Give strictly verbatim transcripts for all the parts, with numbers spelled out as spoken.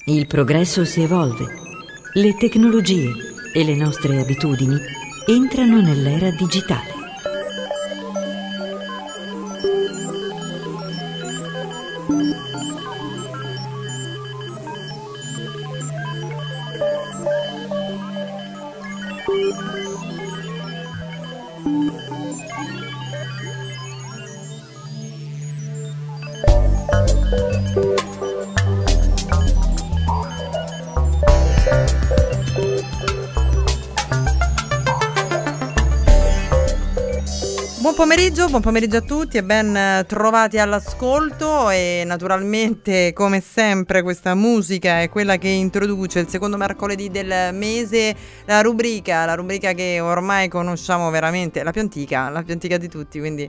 Il progresso si evolve, le tecnologie e le nostre abitudini entrano nell'era digitale. Buon pomeriggio, buon pomeriggio a tutti e ben trovati all'ascolto. E naturalmente, come sempre, questa musica è quella che introduce il secondo mercoledì del mese la rubrica, la rubrica che ormai conosciamo veramente, la più antica, la più antica di tutti, quindi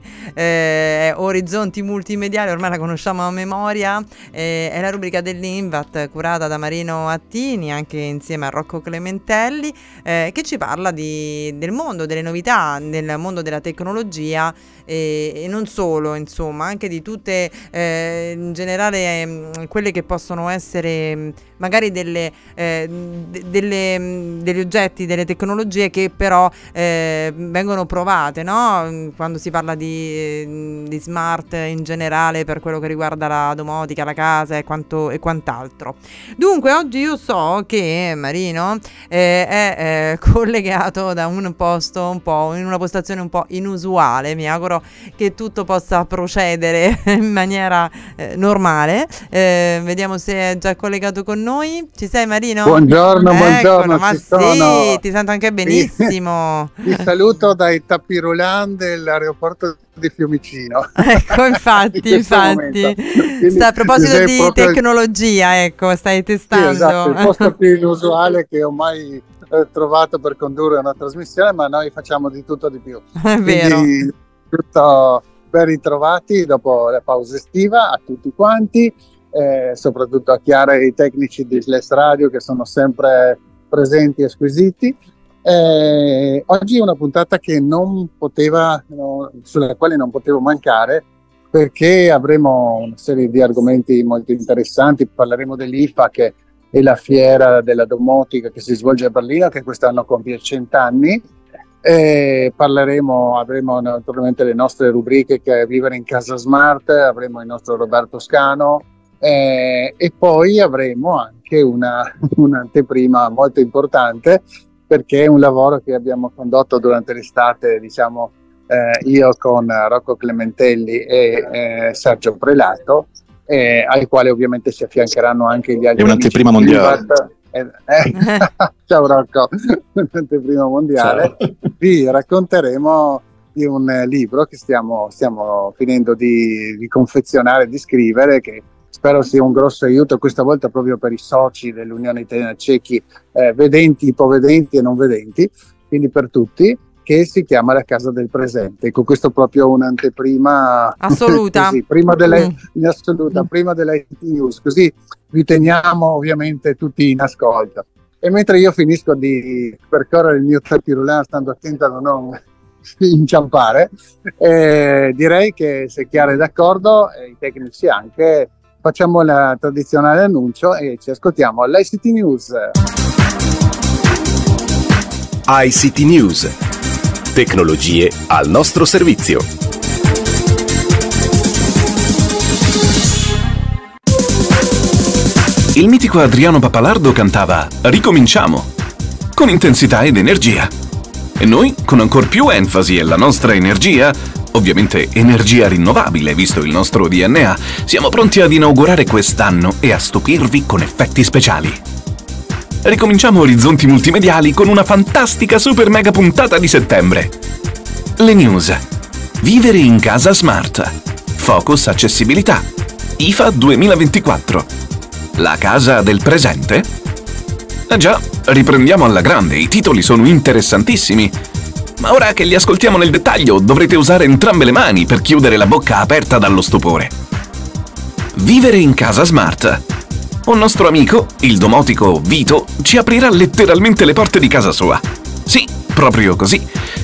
eh, Orizzonti Multimediali, ormai la conosciamo a memoria, eh, è la rubrica dell'Invat curata da Marino Attini, anche insieme a Rocco Clementelli, eh, che ci parla di, del mondo, delle novità, del mondo della tecnologia. E, e non solo, insomma, anche di tutte eh, in generale eh, quelle che possono essere magari delle, eh, d- delle degli oggetti, delle tecnologie che però eh, vengono provate, no? Quando si parla di, di smart in generale per quello che riguarda la domotica, la casa e, quanto, e quant'altro. Dunque oggi io so che Marino eh, è eh, collegato da un posto un po' in una postazione un po' inusuale. Mi auguro che tutto possa procedere in maniera eh, normale. Eh, vediamo se è già collegato con noi. Ci sei, Marino? Buongiorno, Eccolo, buongiorno. ma ci sì, sono. ti sento anche benissimo. Vi saluto dai tappirulan dell'aeroporto di Fiumicino. Ecco, infatti, in infatti. Quindi, Sta, a proposito di proprio... tecnologia, ecco, stai testando. Sì, esatto, il posto più inusuale che ho mai eh, trovato per condurre una trasmissione, ma noi facciamo di tutto di più. È vero. Quindi, tutto ben ritrovati dopo la pausa estiva a tutti quanti, eh, soprattutto a Chiara e ai tecnici di Slash Radio che sono sempre presenti e squisiti. Eh, oggi è una puntata che non poteva, no, sulla quale non potevo mancare, perché avremo una serie di argomenti molto interessanti. Parleremo dell'I F A, che è la fiera della domotica che si svolge a Berlino, che quest'anno compie cent'anni. E parleremo, avremo naturalmente le nostre rubriche che è Vivere in Casa Smart, avremo il nostro Roberto Scano eh, e poi avremo anche una, un'anteprima molto importante, perché è un lavoro che abbiamo condotto durante l'estate, diciamo eh, io con Rocco Clementelli e eh, Sergio Prelato, eh, ai quali ovviamente si affiancheranno anche gli altri. È un'anteprima mondiale. Eh, eh, ciao Rocco, un'anteprima mondiale. Ciao. Vi racconteremo di un libro che stiamo, stiamo finendo di, di confezionare, di scrivere, che spero sia un grosso aiuto questa volta proprio per i soci dell'Unione Italiana Ciechi, eh, vedenti, ipovedenti e non vedenti, quindi per tutti, che si chiama La Casa del Presente. Con questo proprio un'anteprima assoluta, così, prima delle, mm. in assoluta, prima delle news, così vi teniamo ovviamente tutti in ascolto. E mentre io finisco di percorrere il mio tapirulan, stando attento a non inciampare, eh, direi che se Chiara è d'accordo, e i tecnici anche, facciamo il tradizionale annuncio e ci ascoltiamo all'I C T News. I C T News. Tecnologie al nostro servizio. Il mitico Adriano Pappalardo cantava "Ricominciamo", con intensità ed energia. E noi, con ancor più enfasi e la nostra energia, ovviamente energia rinnovabile visto il nostro D N A, siamo pronti ad inaugurare quest'anno e a stupirvi con effetti speciali. Ricominciamo Orizzonti Multimediali con una fantastica super mega puntata di settembre. Le news. Vivere in casa smart. Focus accessibilità. I F A duemilaventiquattro. La casa del presente? Eh già, riprendiamo alla grande, i titoli sono interessantissimi. Ma ora che li ascoltiamo nel dettaglio, dovrete usare entrambe le mani per chiudere la bocca aperta dallo stupore. Vivere in casa smart. Un nostro amico, il domotico Vito, ci aprirà letteralmente le porte di casa sua. Sì, proprio così.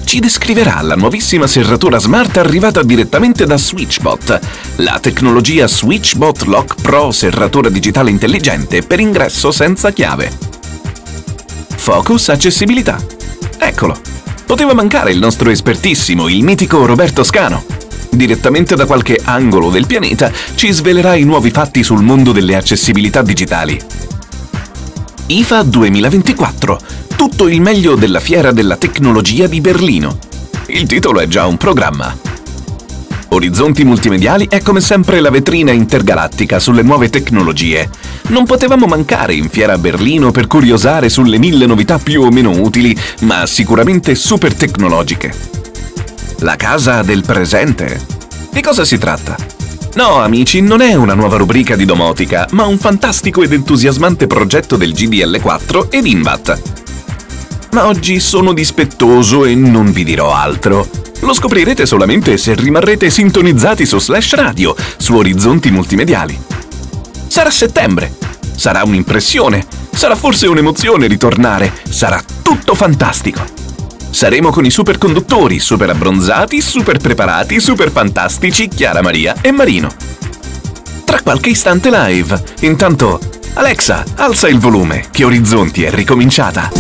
ci descriverà la nuovissima serratura smart arrivata direttamente da SwitchBot, la tecnologia SwitchBot Lock Pro serratura digitale intelligente per ingresso senza chiave. Focus accessibilità. Eccolo. Poteva mancare il nostro espertissimo, il mitico Roberto Scano. Direttamente da qualche angolo del pianeta ci svelerà i nuovi fatti sul mondo delle accessibilità digitali. I F A duemilaventiquattro. Tutto il meglio della Fiera della Tecnologia di Berlino. Il titolo è già un programma. Orizzonti Multimediali è come sempre la vetrina intergalattica sulle nuove tecnologie. Non potevamo mancare in Fiera a Berlino per curiosare sulle mille novità più o meno utili, ma sicuramente super tecnologiche. La casa del presente? Di cosa si tratta? No, amici, non è una nuova rubrica di domotica, ma un fantastico ed entusiasmante progetto del G D L quattro ed Invat. Ma oggi sono dispettoso e non vi dirò altro. Lo scoprirete solamente se rimarrete sintonizzati su Slash Radio, su Orizzonti Multimediali. Sarà settembre, sarà un'impressione, sarà forse un'emozione ritornare, sarà tutto fantastico. Saremo con i superconduttori, super abbronzati, super preparati, super fantastici Chiara Maria e Marino. Tra qualche istante live. Intanto, Alexa, alza il volume, che Orizzonti è ricominciata.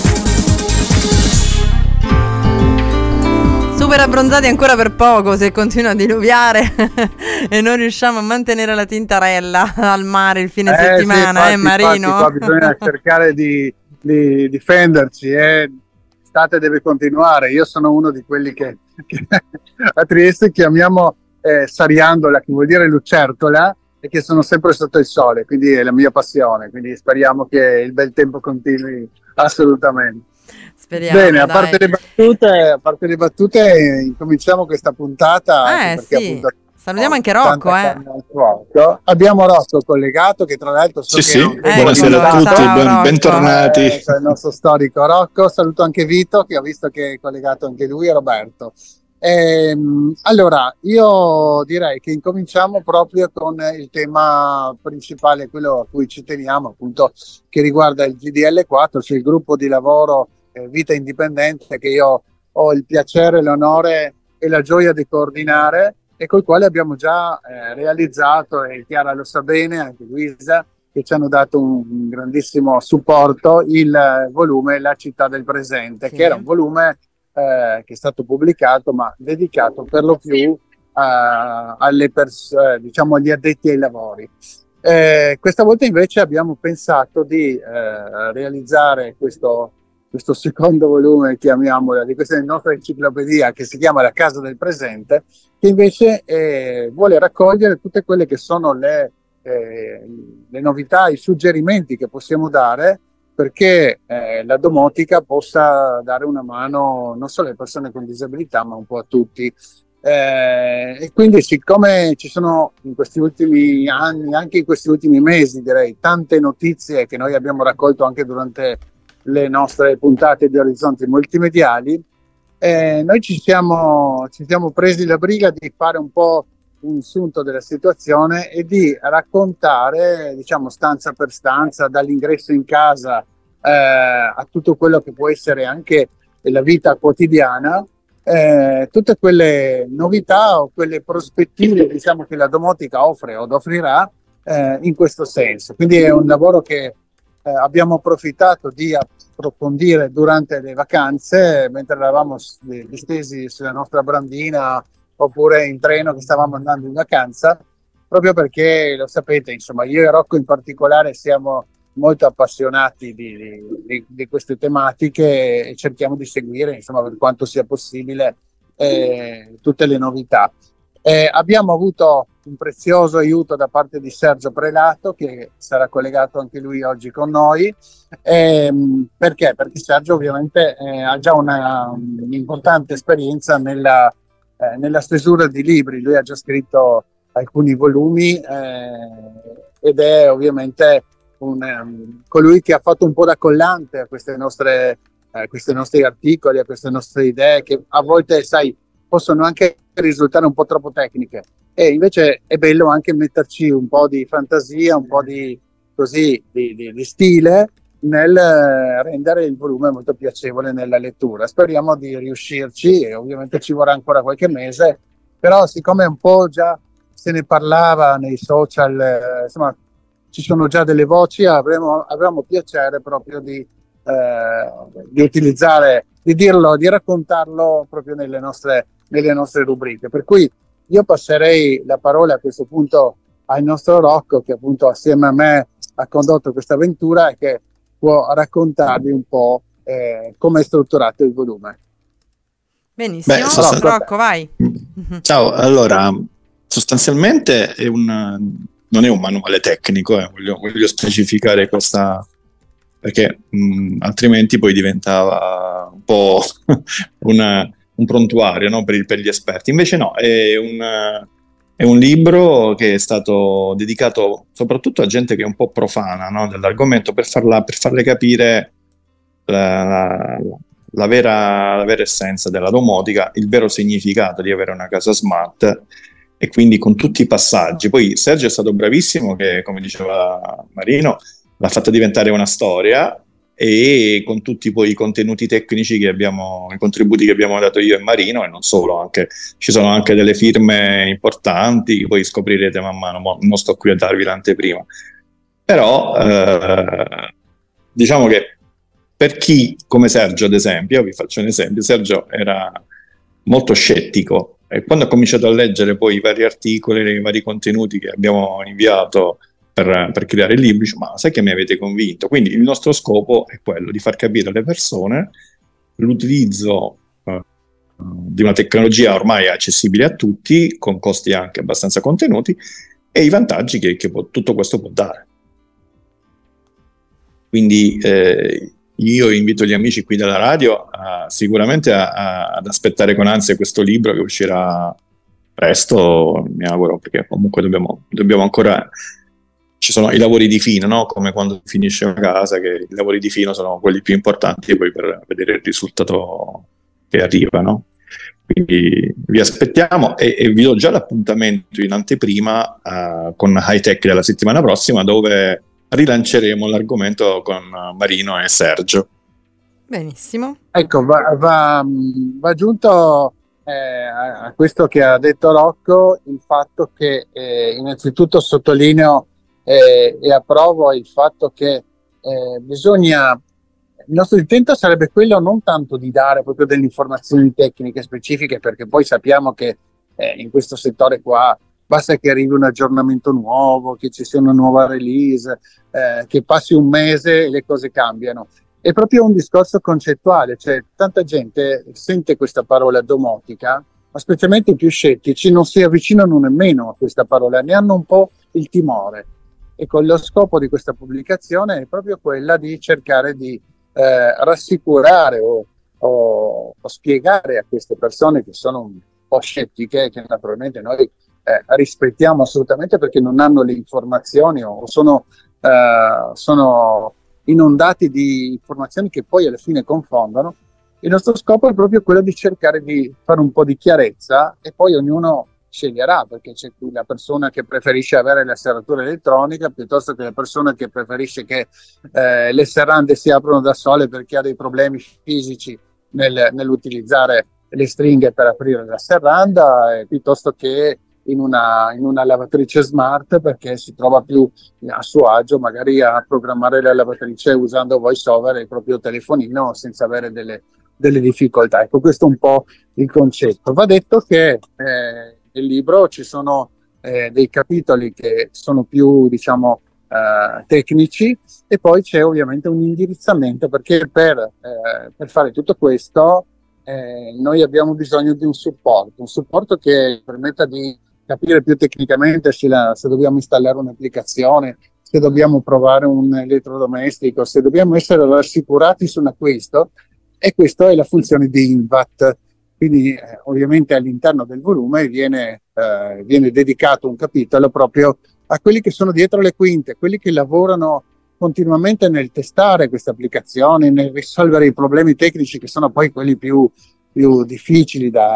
Super abbronzati ancora per poco se continua a diluviare e non riusciamo a mantenere la tintarella al mare il fine eh, settimana, sì, eh infatti, Marino? Infatti, qua bisogna cercare di, di difenderci, eh. L'estate deve continuare. Io sono uno di quelli che, che a Trieste chiamiamo eh, sariandola, che vuol dire lucertola, e che sono sempre sotto il sole, quindi è la mia passione, quindi speriamo che il bel tempo continui assolutamente. Speriamo. Bene, a dai. parte le battute, a parte le battute, incominciamo questa puntata. Eh perché sì, appunto, salutiamo oh, anche Rocco. Eh. Rocco. Abbiamo Rocco collegato, che tra l'altro so Sì, che sì, Eh, buonasera a ciao, tutti, ciao, ben- Rocco. bentornati. Eh, cioè il nostro storico Rocco. Saluto anche Vito, che ho visto che è collegato anche lui, e Roberto. Ehm, allora, io direi che incominciamo proprio con il tema principale, quello a cui ci teniamo, appunto, che riguarda il G D L quattro, cioè il gruppo di lavoro eh, Vita Indipendente, che io ho il piacere, l'onore e la gioia di coordinare, e col quale abbiamo già eh, realizzato, e Chiara lo sa bene, anche Luisa, che ci hanno dato un, un grandissimo supporto, il eh, volume La città del presente, Sì. che era un volume eh, che è stato pubblicato, ma dedicato per lo più a, alle persone, diciamo agli addetti ai lavori. Eh, questa volta invece abbiamo pensato di eh, realizzare questo, questo secondo volume, chiamiamola, di questa nostra enciclopedia, che si chiama La casa del presente, che invece eh, vuole raccogliere tutte quelle che sono le, eh, le novità, i suggerimenti che possiamo dare perché eh, la domotica possa dare una mano non solo alle persone con disabilità, ma un po' a tutti. Eh, e quindi, siccome ci sono in questi ultimi anni, anche in questi ultimi mesi, direi, tante notizie che noi abbiamo raccolto anche durante le nostre puntate di Orizzonti Multimediali, eh, noi ci siamo, ci siamo presi la briga di fare un po' un sunto della situazione e di raccontare, diciamo, stanza per stanza, dall'ingresso in casa eh, a tutto quello che può essere anche la vita quotidiana, eh, tutte quelle novità o quelle prospettive, diciamo, che la domotica offre o offrirà eh, in questo senso. Quindi è un lavoro che eh, abbiamo approfittato di approfondire durante le vacanze, mentre eravamo distesi sulla nostra brandina oppure in treno che stavamo andando in vacanza, proprio perché, lo sapete, insomma, io e Rocco in particolare siamo molto appassionati di, di, di queste tematiche e cerchiamo di seguire, insomma, per quanto sia possibile, eh, tutte le novità. Eh, abbiamo avuto un prezioso aiuto da parte di Sergio Prelato, che sarà collegato anche lui oggi con noi. Ehm, perché? Perché Sergio ovviamente eh, ha già una, un'importante esperienza nella Eh, nella stesura di libri. Lui ha già scritto alcuni volumi eh, ed è ovviamente un, um, colui che ha fatto un po' da collante a queste nostre, eh, questi nostri articoli, a queste nostre idee, che a volte, sai, possono anche risultare un po' troppo tecniche, e invece è bello anche metterci un po' di fantasia, un po' di, così, di, di, di stile nel eh, rendere il volume molto piacevole nella lettura. Speriamo di riuscirci e ovviamente ci vorrà ancora qualche mese, però siccome un po' già se ne parlava nei social, eh, insomma ci sono già delle voci, avremo, avremo piacere proprio di, eh, di utilizzare, di dirlo, di raccontarlo proprio nelle nostre, nelle nostre rubriche. Per cui io passerei la parola a questo punto al nostro Rocco, che appunto assieme a me ha condotto questa avventura e che può raccontarvi un po' eh, come è strutturato il volume. Benissimo. Beh, sostan- Rocco, vai. Ciao, allora, sostanzialmente è un, non è un manuale tecnico, eh, voglio, voglio specificare questa, perché mh, altrimenti poi diventava un po' una, un prontuario, no, per, per gli esperti. Invece no, è un... È un libro che è stato dedicato soprattutto a gente che è un po' profana, no, dell'argomento, per farla, per farle capire la, la, la, vera, la vera essenza della domotica, il vero significato di avere una casa smart, e quindi con tutti i passaggi. Poi Sergio è stato bravissimo che, come diceva Marino, l'ha fatta diventare una storia, e con tutti poi i contenuti tecnici che abbiamo, i contributi che abbiamo dato io e Marino, e non solo, anche, ci sono anche delle firme importanti che poi scoprirete man mano, non sto qui a darvi l'anteprima. Però eh, diciamo che per chi, come Sergio ad esempio, vi faccio un esempio, Sergio era molto scettico, e quando ha cominciato a leggere poi i vari articoli, i vari contenuti che abbiamo inviato Per, per creare il libro, dice, ma sai che mi avete convinto? Quindi il nostro scopo è quello di far capire alle persone l'utilizzo eh, di una tecnologia ormai accessibile a tutti, con costi anche abbastanza contenuti, e i vantaggi che, che può, tutto questo può dare. Quindi eh, io invito gli amici qui della radio a, sicuramente a, a, ad aspettare con ansia questo libro che uscirà presto, mi auguro, perché comunque dobbiamo, dobbiamo ancora... Ci sono i lavori di fino, no? Come quando finisce una casa, che i lavori di fino sono quelli più importanti poi per vedere il risultato che arriva, no? Quindi vi aspettiamo, e, e vi do già l'appuntamento in anteprima uh, con High Tech della settimana prossima, dove rilanceremo l'argomento con Marino e Sergio. Benissimo. Ecco, va, va, va aggiunto eh, a questo che ha detto Rocco il fatto che eh, innanzitutto sottolineo Eh, e approvo il fatto che eh, bisogna, il nostro intento sarebbe quello non tanto di dare proprio delle informazioni tecniche specifiche, perché poi sappiamo che eh, in questo settore qua basta che arrivi un aggiornamento nuovo, che ci sia una nuova release, eh, che passi un mese e le cose cambiano. È proprio un discorso concettuale, cioè tanta gente sente questa parola domotica, ma specialmente i più scettici non si avvicinano nemmeno a questa parola, ne hanno un po' il timore. E con lo scopo di questa pubblicazione è proprio quella di cercare di eh, rassicurare o, o, o spiegare a queste persone che sono un po' scettiche, che naturalmente noi eh, rispettiamo assolutamente perché non hanno le informazioni o sono, eh, sono inondati di informazioni che poi alla fine confondono. Il nostro scopo è proprio quello di cercare di fare un po' di chiarezza, e poi ognuno sceglierà, perché c'è la persona che preferisce avere la serratura elettronica piuttosto che la persona che preferisce che eh, le serrande si aprono da sole perché ha dei problemi fisici nel, nell'utilizzare le stringhe per aprire la serranda, eh, piuttosto che in una, in una lavatrice smart perché si trova più a suo agio magari a programmare la lavatrice usando VoiceOver e il proprio telefonino senza avere delle, delle difficoltà. Ecco, questo è un po' il concetto. Va detto che eh, nel libro ci sono eh, dei capitoli che sono più, diciamo, eh, tecnici, e poi c'è ovviamente un indirizzamento, perché per, eh, per fare tutto questo eh, noi abbiamo bisogno di un supporto, un supporto che permetta di capire più tecnicamente se, la, se dobbiamo installare un'applicazione, se dobbiamo provare un elettrodomestico, se dobbiamo essere rassicurati su un acquisto, e questa è la funzione di Invat. Quindi eh, ovviamente all'interno del volume viene, eh, viene dedicato un capitolo proprio a quelli che sono dietro le quinte, quelli che lavorano continuamente nel testare queste applicazioni, nel risolvere i problemi tecnici che sono poi quelli più, più difficili da,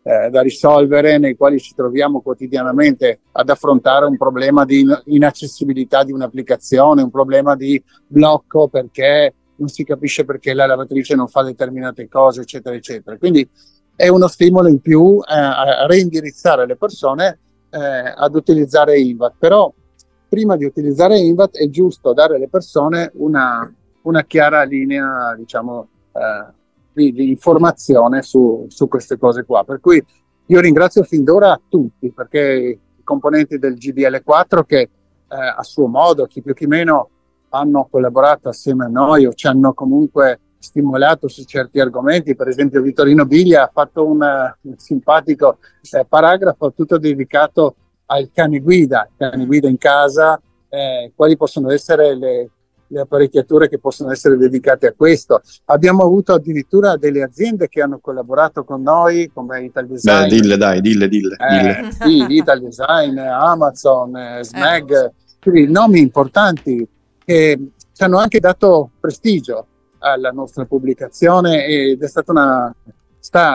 eh, da risolvere, nei quali ci troviamo quotidianamente ad affrontare un problema di in- inaccessibilità di un'applicazione, un problema di blocco perché non si capisce perché la lavatrice non fa determinate cose, eccetera, eccetera. Quindi è uno stimolo in più eh, a reindirizzare le persone eh, ad utilizzare INVAT. Però prima di utilizzare INVAT è giusto dare alle persone una, una chiara linea, diciamo, eh, di, di informazione su, su queste cose qua. Per cui io ringrazio fin d'ora tutti, perché i componenti del G D L quattro che eh, a suo modo, chi più chi meno, hanno collaborato assieme a noi o ci hanno comunque stimolato su certi argomenti. Per esempio Vittorino Biglia ha fatto un, un simpatico eh, paragrafo tutto dedicato al cane guida, cane guida in casa, eh, quali possono essere le, le apparecchiature che possono essere dedicate a questo. Abbiamo avuto addirittura delle aziende che hanno collaborato con noi, come Ital Design. Beh, dille dai, dille, dille. Eh, dille. sì, Ital Design, Amazon, eh, Smeg, quindi nomi importanti che ci hanno anche dato prestigio alla nostra pubblicazione ed è stata una, sta,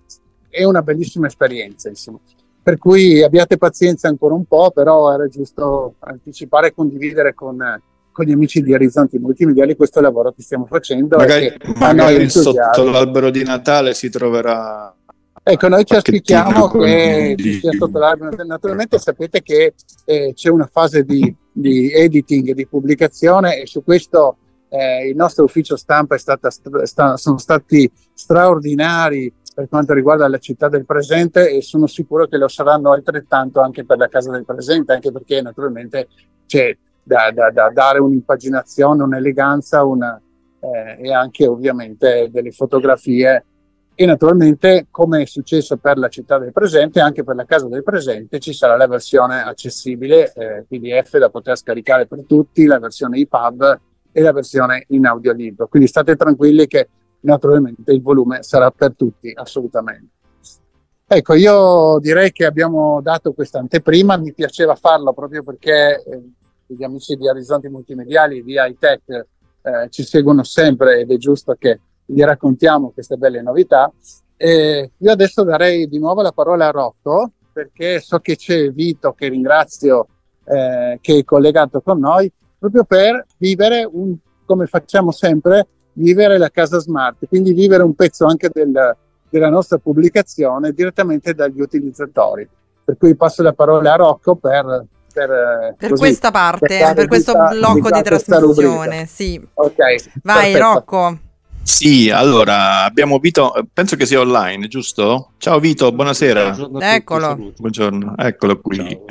è una bellissima esperienza, insomma. Per cui abbiate pazienza ancora un po', però era giusto anticipare e condividere con, con gli amici di Orizzonti Multimediali questo lavoro che stiamo facendo. Magari, e che magari sotto l'albero di Natale si troverà. Ecco, noi ci aspettiamo che di... ci sia sotto l'albero. Naturalmente sapete che eh, c'è una fase di, di editing e di pubblicazione, e su questo eh, il nostro ufficio stampa è stata sta, sono stati straordinari per quanto riguarda la città del presente, e sono sicuro che lo saranno altrettanto anche per la casa del presente, anche perché naturalmente c'è da, da, da dare un'impaginazione, un'eleganza, una, eh, e anche ovviamente delle fotografie. E naturalmente, come è successo per la città del presente, anche per la casa del presente ci sarà la versione accessibile eh, P D F da poter scaricare per tutti, la versione E P U B e la versione in audiolibro. Quindi state tranquilli che naturalmente il volume sarà per tutti, assolutamente. Ecco, io direi che abbiamo dato questa anteprima, mi piaceva farlo proprio perché eh, gli amici di Orizzonti Multimediali e di iTech eh, ci seguono sempre ed è giusto che gli raccontiamo queste belle novità. E io adesso darei di nuovo la parola a Rocco, perché so che c'è Vito, che ringrazio, eh, che è collegato con noi, proprio per vivere, un, come facciamo sempre, vivere la casa smart, quindi vivere un pezzo anche del, della nostra pubblicazione direttamente dagli utilizzatori. Per cui passo la parola a Rocco per... Per, per così, questa parte, per, per questo vita, blocco di trasmissione. Sì. Okay, vai perfetto. Rocco. Sì, allora abbiamo Vito, penso che sia online, giusto? Ciao Vito, buonasera. Buongiorno a tutti, Eccolo. saluto. Buongiorno, eccolo qui. Ciao,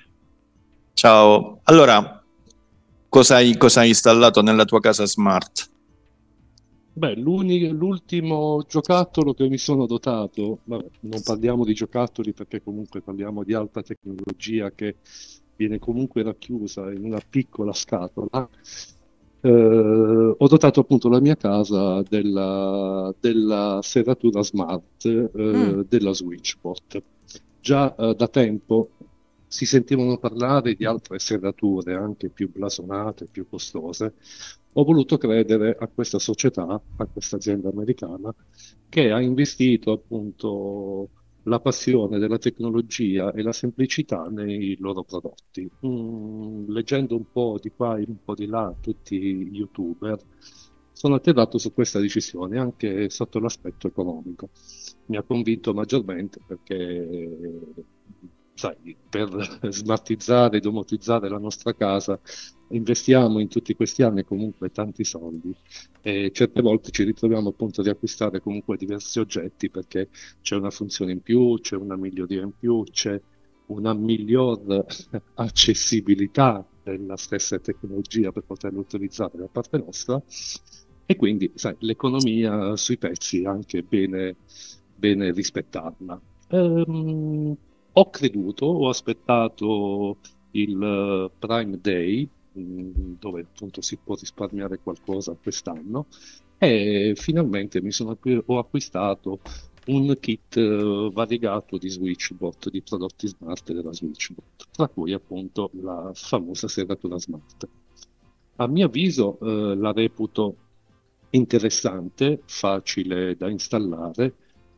Ciao. Allora, cosa hai, cosa hai installato nella tua casa smart? Beh, l'ultimo giocattolo che mi sono dotato, vabbè, non parliamo di giocattoli perché comunque parliamo di alta tecnologia che viene comunque racchiusa in una piccola scatola. Eh, ho dotato appunto la mia casa della, della serratura smart eh, mm. della Switchbot. Già eh, da tempo si sentivano parlare di altre serrature anche più blasonate, più costose. Ho voluto credere a questa società, a questa azienda americana che ha investito appunto la passione della tecnologia e la semplicità nei loro prodotti. Mm, leggendo un po' di qua e un po' di là tutti gli youtuber, sono atterrato su questa decisione anche sotto l'aspetto economico. Mi ha convinto maggiormente perché, sai, per smartizzare e domotizzare la nostra casa investiamo in tutti questi anni comunque tanti soldi e certe volte ci ritroviamo appunto di acquistare comunque diversi oggetti perché c'è una funzione in più, c'è una miglioria in più, c'è una miglior accessibilità della stessa tecnologia per poterla utilizzare da parte nostra, e quindi sai, l'economia sui pezzi è anche bene, bene rispettarla. Ehm, ho creduto, ho aspettato il Prime Day, dove appunto si può risparmiare qualcosa quest'anno, e finalmente mi sono ho acquistato un kit uh, variegato di Switchbot, di prodotti smart della Switchbot, tra cui appunto la famosa serratura smart. A mio avviso uh, la reputo interessante, facile da installare,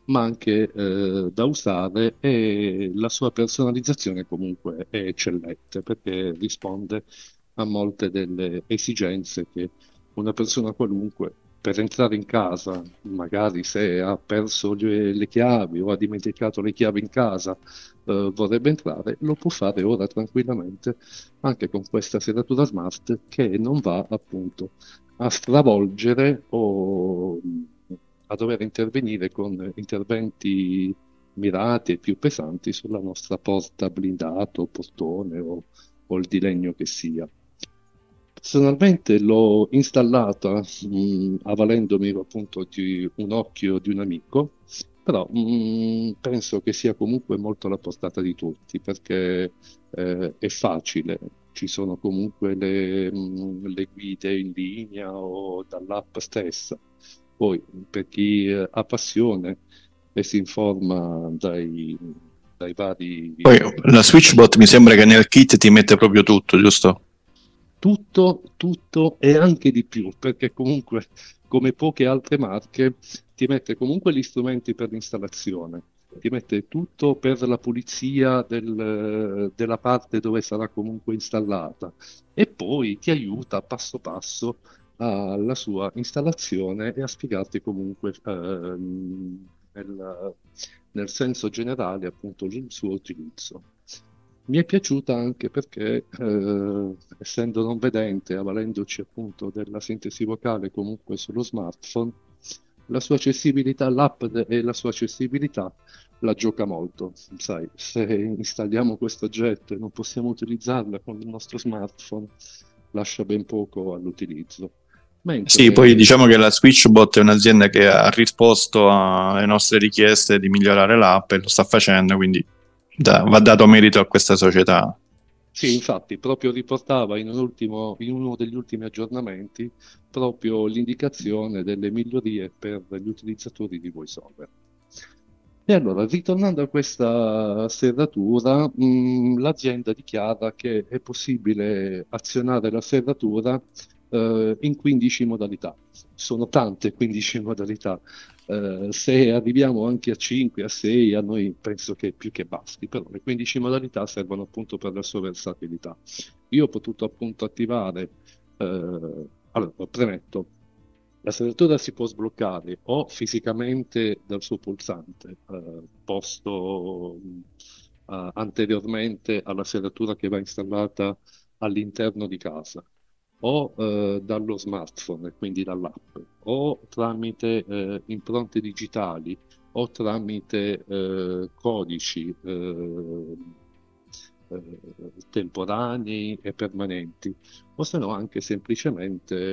ma anche eh, da usare, e la sua personalizzazione comunque è eccellente perché risponde a molte delle esigenze che una persona qualunque per entrare in casa, magari se ha perso le, le chiavi o ha dimenticato le chiavi in casa, eh, vorrebbe entrare, lo può fare ora tranquillamente anche con questa serratura smart che non va appunto a stravolgere o a dover intervenire con interventi mirati e più pesanti sulla nostra porta blindata o portone o, o il di legno che sia. Personalmente l'ho installata mh, avvalendomi appunto di un occhio di un amico, però mh, penso che sia comunque molto alla portata di tutti perché eh, è facile, ci sono comunque le, mh, le guide in linea o dall'app stessa. Poi per chi eh, ha passione e si informa dai, dai vari... Poi la SwitchBot mi sembra che nel kit ti mette proprio tutto, giusto? Tutto, tutto e anche di più, perché comunque, come poche altre marche, ti mette comunque gli strumenti per l'installazione, ti mette tutto per la pulizia del- della parte dove sarà comunque installata e poi ti aiuta passo passo alla sua installazione e a spiegarti comunque ehm, nel, nel senso generale appunto il suo utilizzo. Mi è piaciuta anche perché, eh, essendo non vedente, avvalendoci appunto della sintesi vocale comunque sullo smartphone, la sua accessibilità, l'app de- e la sua accessibilità la gioca molto. Sai, se installiamo questo oggetto e non possiamo utilizzarla con il nostro smartphone, lascia ben poco all'utilizzo. Mentre, Sì, poi diciamo che la SwitchBot è un'azienda che ha risposto alle nostre richieste di migliorare l'app e lo sta facendo, quindi da- va dato merito a questa società. Sì, infatti, proprio riportava in un ultimo- in uno degli ultimi aggiornamenti proprio l'indicazione delle migliorie per gli utilizzatori di VoiceOver. E allora, ritornando a questa serratura, mh, l'azienda dichiara che è possibile azionare la serratura eh, in quindici modalità. Sono tante quindici modalità. Eh, se arriviamo anche a cinque, a sei, a noi penso che più che basti, però le quindici modalità servono appunto per la sua versatilità. Io ho potuto appunto attivare, eh, allora, premetto, la serratura si può sbloccare o fisicamente dal suo pulsante, eh, posto mh, eh, anteriormente alla serratura che va installata all'interno di casa, o eh, dallo smartphone, quindi dall'app, o tramite eh, impronte digitali, o tramite eh, codici eh, eh, temporanei e permanenti, o se no anche semplicemente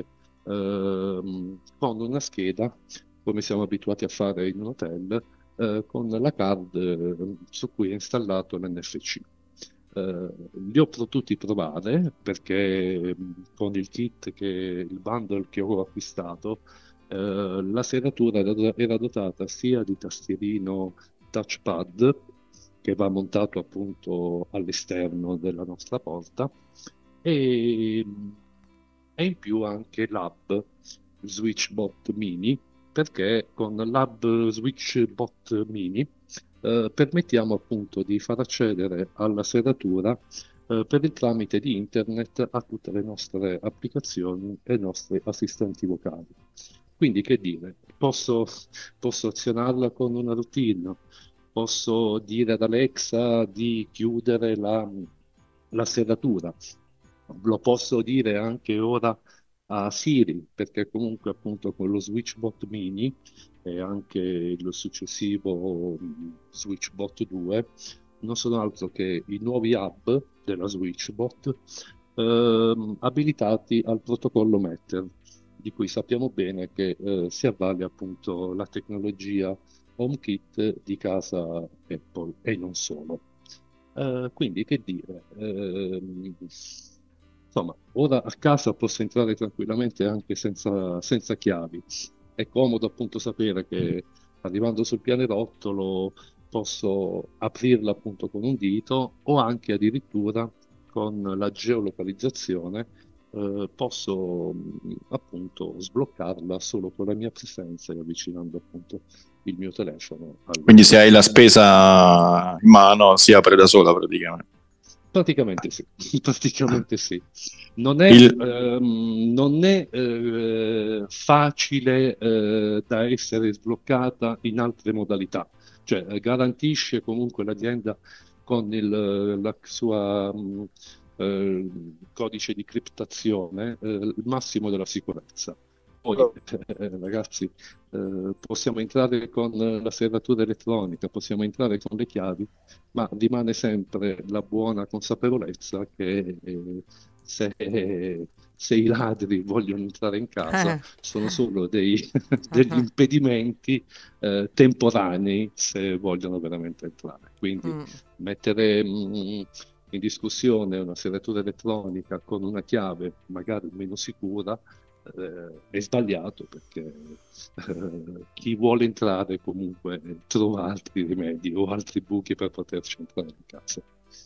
ehm, con una scheda, come siamo abituati a fare in un hotel, eh, con la card eh, su cui è installato l'N F C. Eh, li ho potuti provare perché mh, con il kit, che il bundle che ho acquistato, eh, la serratura era, era dotata sia di tastierino touchpad che va montato appunto all'esterno della nostra porta e, e in più anche l'hub SwitchBot Mini, perché con l'hub SwitchBot Mini eh, permettiamo appunto di far accedere alla serratura eh, per il tramite di internet a tutte le nostre applicazioni e i nostri assistenti vocali. Quindi che dire, posso, posso azionarla con una routine, posso dire ad Alexa di chiudere la, la serratura, lo posso dire anche ora a Siri, perché comunque appunto con lo SwitchBot Mini e anche il successivo mh, SwitchBot due non sono altro che i nuovi hub della SwitchBot ehm, abilitati al protocollo Matter, di cui sappiamo bene che eh, si avvale appunto la tecnologia HomeKit di casa Apple e non solo. Eh, quindi che dire, ehm, insomma, ora a casa posso entrare tranquillamente anche senza, senza chiavi. È comodo appunto sapere che arrivando sul pianerottolo posso aprirla appunto con un dito o anche addirittura con la geolocalizzazione eh, posso mh, appunto appunto sbloccarla solo con la mia presenza e avvicinando appunto il mio telefono al... Quindi se hai la spesa in mano si apre da sola praticamente. Praticamente sì, praticamente sì. Non è, Il- ehm, non è eh, facile eh, da essere sbloccata in altre modalità, cioè eh, garantisce comunque l'azienda con il la sua mh, eh, codice di criptazione eh, il massimo della sicurezza. Poi, eh, ragazzi, eh, possiamo entrare con la serratura elettronica, possiamo entrare con le chiavi, ma rimane sempre la buona consapevolezza che eh, se, se i ladri vogliono entrare in casa Eh. sono solo dei, degli impedimenti eh, temporanei se vogliono veramente entrare. Quindi Mm. mettere mh, in discussione una serratura elettronica con una chiave magari meno sicura eh, è sbagliato, perché eh, chi vuole entrare comunque trova altri rimedi o altri buchi per poterci entrare in casa.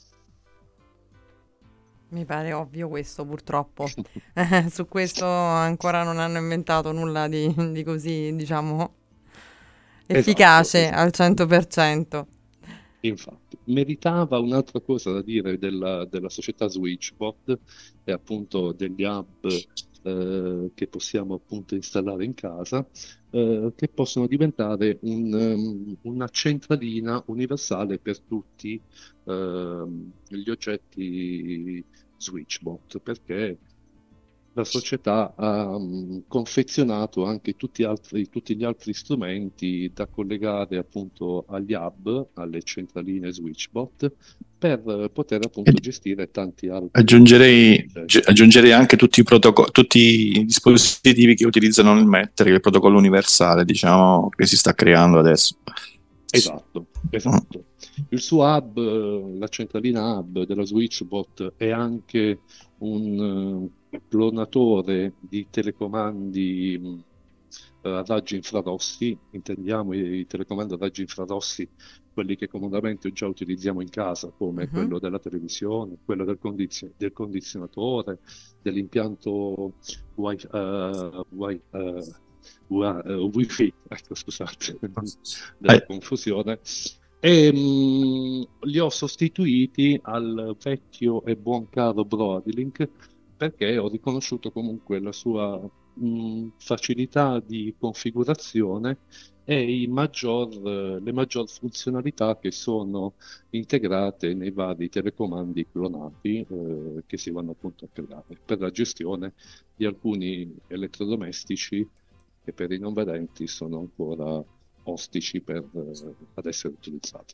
Mi pare ovvio questo, purtroppo. Su questo ancora non hanno inventato nulla di, di così, diciamo, efficace esatto. al cento per cento. Infatti, meritava un'altra cosa da dire della, della società Switchbot e appunto degli hub eh, che possiamo appunto installare in casa, eh, che possono diventare un, um, una centralina universale per tutti ehm, gli oggetti Switchbot, perché la società ha um, confezionato anche tutti, altri, tutti gli altri strumenti da collegare appunto agli hub, alle centraline Switchbot, per uh, poter appunto gestire tanti altri Aggiungerei, oggetti. aggiungerei anche tutti i, protoco- tutti i dispositivi che utilizzano il Metter, il protocollo universale, diciamo, che si sta creando adesso. Esatto, esatto. Il suo hub, eh, la centralina hub della Switchbot è anche un eh, clonatore di telecomandi mh, a raggi infrarossi, intendiamo i, i telecomandi a raggi infrarossi, quelli che comodamente già utilizziamo in casa, come Mhm. quello della televisione, quello del, condizio- del condizionatore, dell'impianto wi- eh, wi- eh, wi- eh, Wi-Fi, ecco, scusate, della Eh. confusione. E mh, li ho sostituiti al vecchio e buon caro Broadlink, perché ho riconosciuto comunque la sua mh, facilità di configurazione e i maggior, eh, le maggior funzionalità che sono integrate nei vari telecomandi clonati eh, che si vanno appunto a creare per la gestione di alcuni elettrodomestici che per i non vedenti sono ancora ostici per, eh, ad essere utilizzati.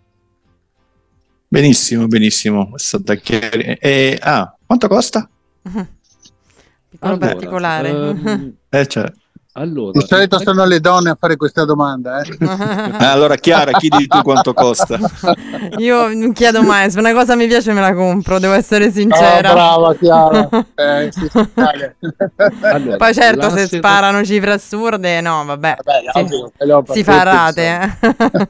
Benissimo, benissimo. È stata chiari- e, ah, quanto costa? Piccolo Allora, particolare. ehm, Eh, cioè. allora, Di solito il sono le donne a fare questa domanda, eh? Ah, allora Chiara, chiedi tu quanto costa. Io non chiedo mai, se una cosa mi piace me la compro, devo essere Ah, sincera. brava Chiara. Eh, sì, sì, dai. Allora, Poi certo, la se serra- sparano cifre assurde, no, vabbè, Vabbè, si, ovvio, quello per si fa tutti, rate.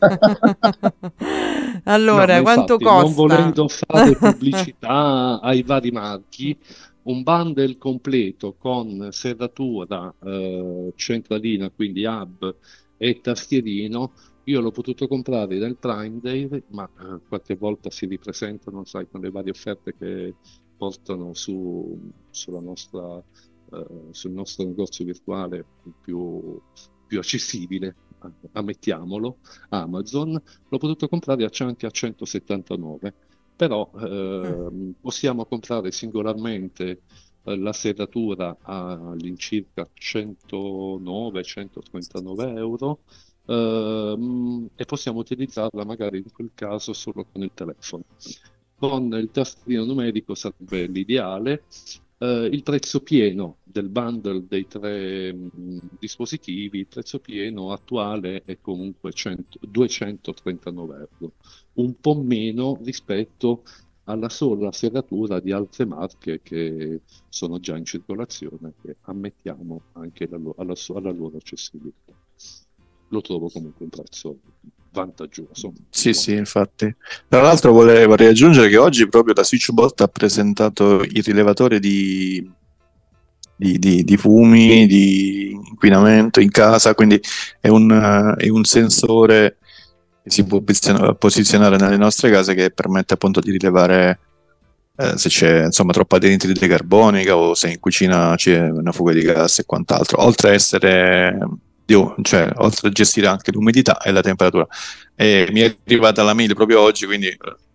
eh. Allora, No, ma quanto infatti, non costa? volendo fare pubblicità ai vari marchi, un bundle completo con serratura, eh, centralina, quindi hub e tastierino, io l'ho potuto comprare nel Prime Day, ma eh, qualche volta si ripresentano, sai, con le varie offerte che portano su, sulla nostra, eh, sul nostro negozio virtuale più, più accessibile, ammettiamolo, Amazon. L'ho potuto comprare a- anche a centosettantanove, però ehm, possiamo comprare singolarmente eh, la serratura all'incirca centonove centotrentanove euro, ehm, e possiamo utilizzarla magari in quel caso solo con il telefono. Con il tastierino numerico sarebbe l'ideale. Eh, il prezzo pieno del bundle dei tre mh, dispositivi, il prezzo pieno attuale è comunque cento duecentotrentanove euro, un po' meno rispetto alla sola serratura di altre marche che sono già in circolazione, che ammettiamo anche la lo- alla, su- alla loro accessibilità. Lo trovo comunque un prezzo vantaggioso. Sì, sì, infatti. Tra l'altro vorrei, vorrei aggiungere che oggi proprio la Switchbot ha presentato il rilevatore di, di, di, di fumi, di inquinamento in casa, quindi è un, è un sensore che si può posizionare, posizionare nelle nostre case, che permette appunto di rilevare eh, se c'è insomma troppa anidride carbonica o se in cucina c'è una fuga di gas e quant'altro, oltre a essere cioè oltre a gestire anche l'umidità e la temperatura. E mi è arrivata la mail proprio oggi, quindi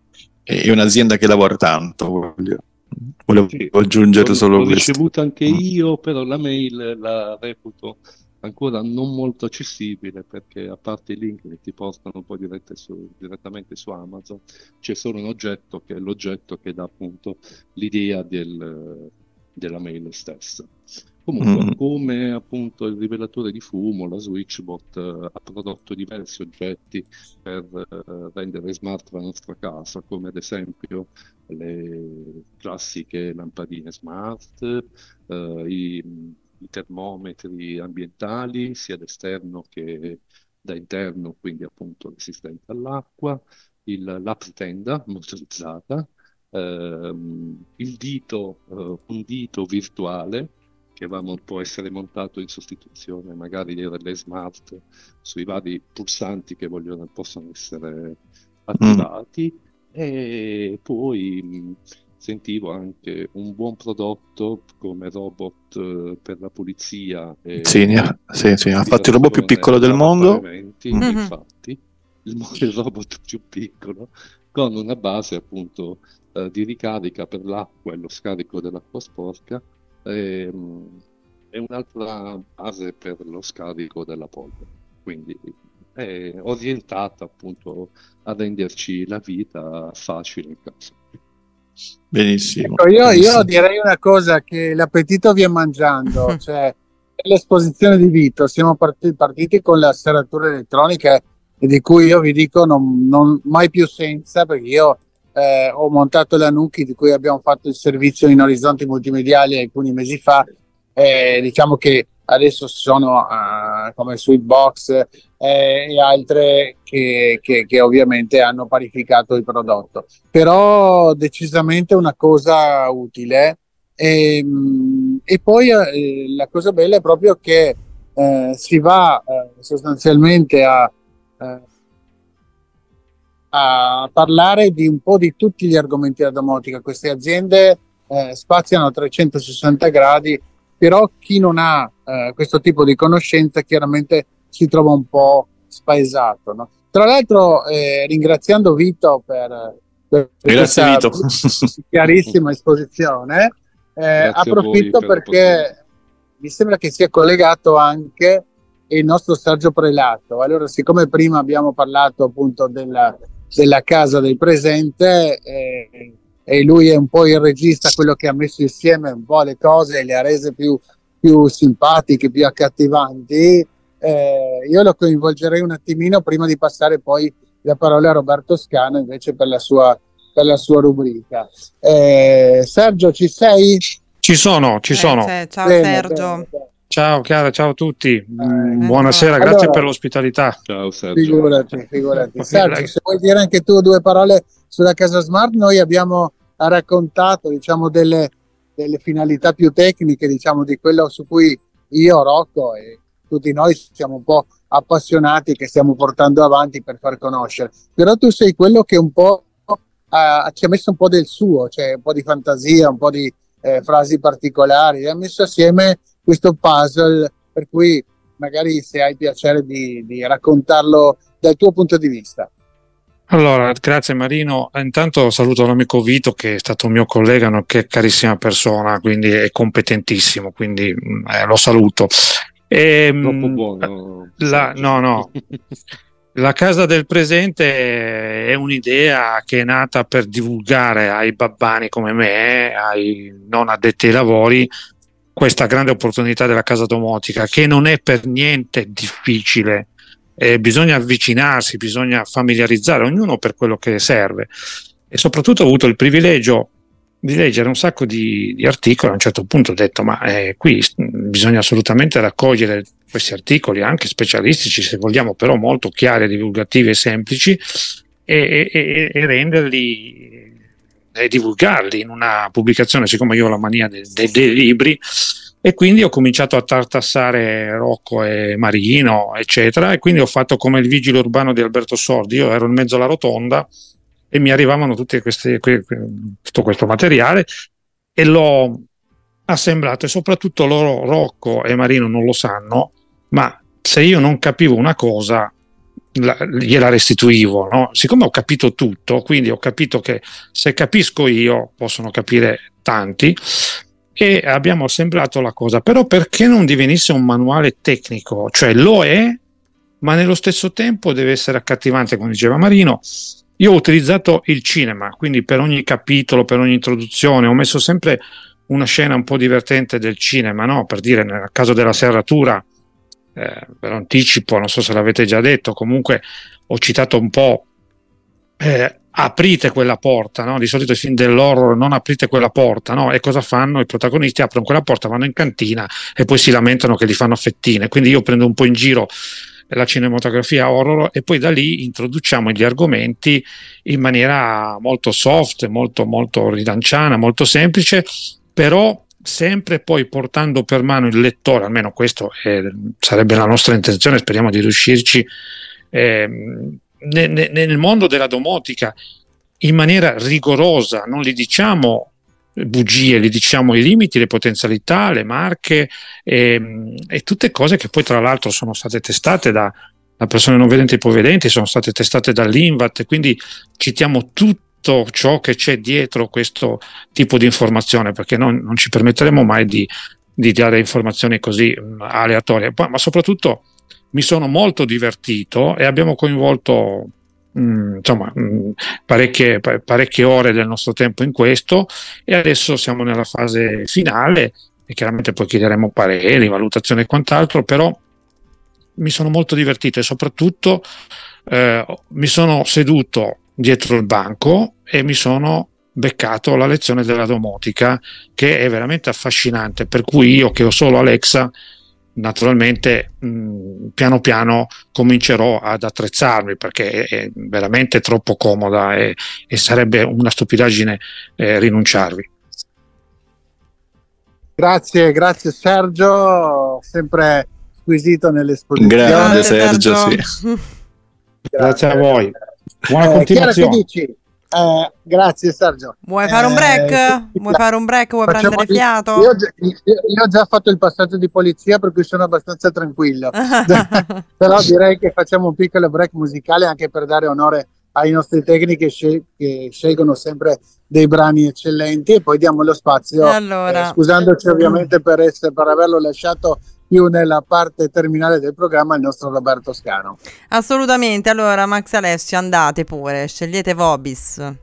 è un'azienda che lavora tanto, voglio, volevo Sì, aggiungere l'ho, solo l'ho questo. ricevuta anche Mm. io, però la mail la reputo ancora non molto accessibile, perché a parte i link che ti portano poi dirette su- direttamente su Amazon, c'è solo un oggetto che è l'oggetto che dà appunto l'idea del- della mail stessa. Comunque, Mm. come appunto il rivelatore di fumo, la Switchbot eh, ha prodotto diversi oggetti per eh, rendere smart la nostra casa, come ad esempio le classiche lampadine smart, eh, i, i termometri ambientali, sia d'esterno che da interno, quindi appunto resistente all'acqua, il- l'apritenda motorizzata, ehm, il dito, eh, un dito virtuale che va, mo- può essere montato in sostituzione magari dei relè smart sui vari pulsanti che vogliono, possono essere attivati. E poi mh, sentivo anche un buon prodotto come robot eh, per la pulizia Sì, ne e ha, sì, sì, ha fatto il robot più aspirazione piccolo del mondo. lavapavimenti, Mm. Mhm. infatti, il, mo- il robot più piccolo, con una base appunto eh, di ricarica per l'acqua e lo scarico dell'acqua sporca, e, mh, e un'altra base per lo scarico della polvere. Quindi è orientata appunto a renderci la vita facile in casa. Benissimo, Ecco, io, io benissimo. direi una cosa, che l'appetito vien mangiando, cioè l'esposizione di Vito, siamo partiti, partiti con la serratura elettronica, e di cui io vi dico non, non mai più senza, perché io eh, ho montato la Nuki, di cui abbiamo fatto il servizio in orizzonti multimediali alcuni mesi fa. Eh, diciamo che adesso sono eh, come Sweetbox eh, e altre che, che, che ovviamente hanno parificato il prodotto, però decisamente una cosa utile. E, mh, e poi eh, la cosa bella è proprio che eh, si va eh, sostanzialmente a, eh, a parlare di un po' di tutti gli argomenti della domotica. Queste aziende eh, spaziano a trecentosessanta gradi, però chi non ha eh, questo tipo di conoscenza chiaramente si trova un po' spaesato, no? Tra l'altro, eh, ringraziando Vito per, per Grazie questa Vito. chiarissima esposizione, eh, Grazie a voi approfitto per l'opportunità. perché mi sembra che sia collegato anche il nostro Sergio Prelato. Allora, siccome prima abbiamo parlato appunto della, della casa del presente, eh, e lui è un po' il regista, quello che ha messo insieme un po' le cose e le ha rese più, più simpatiche, più accattivanti, eh, io lo coinvolgerei un attimino prima di passare poi la parola a Roberto Scano invece per la sua, per la sua rubrica. Eh, Sergio, ci sei? Ci sono, ci Eh, sono. c'è- ciao Bene, Sergio. bene, bene. Ciao Chiara, ciao a tutti. Mm, Eh, buonasera, trovato. grazie Allora, per l'ospitalità. Ciao Sergio. Figurati, figurati. Ok, Sergio, dai. se vuoi dire anche tu due parole sulla casa smart, noi abbiamo raccontato, diciamo, delle, delle finalità più tecniche, diciamo, di quello su cui io, Rocco e tutti noi siamo un po' appassionati, che stiamo portando avanti per far conoscere. Però tu sei quello che un po' ha, ci ha messo un po' del suo, cioè un po' di fantasia, un po' di eh, frasi particolari, e ha messo assieme questo puzzle, per cui magari se hai piacere di, di raccontarlo dal tuo punto di vista. Allora, grazie Marino. Intanto saluto l'amico Vito, che è stato un mio collega, no, che è carissima persona, quindi è competentissimo, quindi mm, eh, lo saluto. E, Troppo mm, buono. la, Sergio. no, no. La casa del presente è un'idea che è nata per divulgare ai babbani come me, ai non addetti ai lavori, questa grande opportunità della casa domotica, che non è per niente difficile. Eh, bisogna avvicinarsi, bisogna familiarizzare ognuno per quello che serve, e soprattutto ho avuto il privilegio di leggere un sacco di, di articoli. A un certo punto ho detto ma eh, qui bisogna assolutamente raccogliere questi articoli, anche specialistici se vogliamo, però molto chiari, divulgativi e semplici, e, e, e renderli e divulgarli in una pubblicazione, siccome io ho la mania dei, dei, dei libri, e quindi ho cominciato a tartassare Rocco e Marino, eccetera, e quindi ho fatto come il vigile urbano di Alberto Sordi. Io ero in mezzo alla rotonda e mi arrivavano tutti questi, que, que, tutto questo materiale e l'ho assemblato, e soprattutto loro, Rocco e Marino, non lo sanno, ma se io non capivo una cosa la, gliela restituivo, no? Siccome ho capito tutto, quindi ho capito che se capisco io possono capire tanti, e abbiamo assemblato la cosa. Però perché non divenisse un manuale tecnico? Cioè lo è, ma nello stesso tempo deve essere accattivante, come diceva Marino. Io ho utilizzato il cinema, quindi per ogni capitolo, per ogni introduzione ho messo sempre una scena un po' divertente del cinema, no? Per dire, nel caso della serratura, eh, per anticipo, non so se l'avete già detto, comunque ho citato un po' eh, aprite quella porta, no? Di solito i film dell'horror, non aprite quella porta, no? E cosa fanno? I protagonisti aprono quella porta, vanno in cantina e poi si lamentano che li fanno fettine. Quindi io prendo un po' in giro la cinematografia horror e poi da lì introduciamo gli argomenti in maniera molto soft, molto molto ridanciana, molto semplice, però sempre poi portando per mano il lettore, almeno questo è, sarebbe la nostra intenzione, speriamo di riuscirci, eh, nel, nel mondo della domotica in maniera rigorosa. Non gli diciamo bugie, gli diciamo i limiti, le potenzialità, le marche e, e tutte cose che poi tra l'altro sono state testate da, da persone non vedenti e ipovedenti, sono state testate dall'Invat, quindi citiamo tutto ciò che c'è dietro questo tipo di informazione, perché non, non ci permetteremo mai di, di dare informazioni così mh, aleatorie. Poi, ma soprattutto mi sono molto divertito e abbiamo coinvolto mh, insomma mh, parecchie, parecchie ore del nostro tempo in questo, e adesso siamo nella fase finale e chiaramente poi chiederemo pareri, valutazioni e quant'altro, però mi sono molto divertito e soprattutto eh, mi sono seduto dietro il banco e mi sono beccato la lezione della domotica, che è veramente affascinante, per cui io che ho solo Alexa naturalmente mh, piano piano comincerò ad attrezzarmi, perché è, è veramente troppo comoda e, e sarebbe una stupidaggine eh, rinunciarvi. Grazie, grazie Sergio, sempre squisito nell'esposizione. Grazie Sergio, sì. Grazie, grazie a voi. Buona eh, continuazione. Chiara, che dici? Eh, grazie Sergio. Vuoi fare un break? Eh, Vuoi fare un break? Vuoi facciamo- prendere fiato? Io, ho già- io- io ho già fatto il passaggio di polizia, per cui sono abbastanza tranquillo. Però direi che facciamo un piccolo break musicale, anche per dare onore ai nostri tecnici che, scel- che scelgono sempre dei brani eccellenti, e poi diamo lo spazio, Allora. eh, scusandoci ovviamente per, essere, per averlo lasciato più nella parte terminale del programma, il nostro Roberto Scano. Assolutamente. Allora, Max Alessio, andate pure, scegliete Vobis.